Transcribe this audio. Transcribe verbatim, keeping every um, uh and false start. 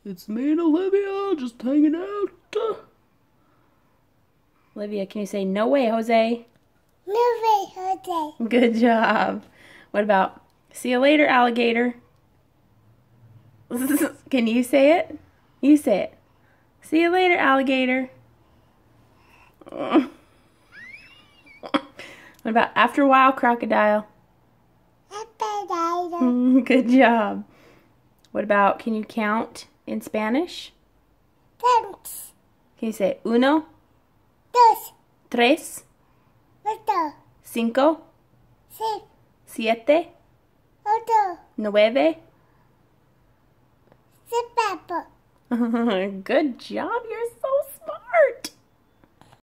It's me and Olivia just hanging out. Olivia, can you say no way, Jose? No way, Jose. Good job. What about see you later, alligator? Can you say it? You say it. See you later, alligator. What about after a while, crocodile? Crocodile. Good job. What about can you count in Spanish? Thanks. Can you say uno, Dos. tres, Ocho. cinco, Seis. siete, Ocho. nueve? Sepapo. Good job, you're